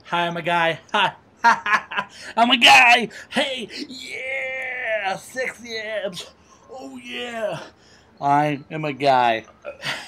Hi, I'm a guy. Hi. I'm a guy. Hey, yeah, sexy abs. Oh yeah. I am a guy.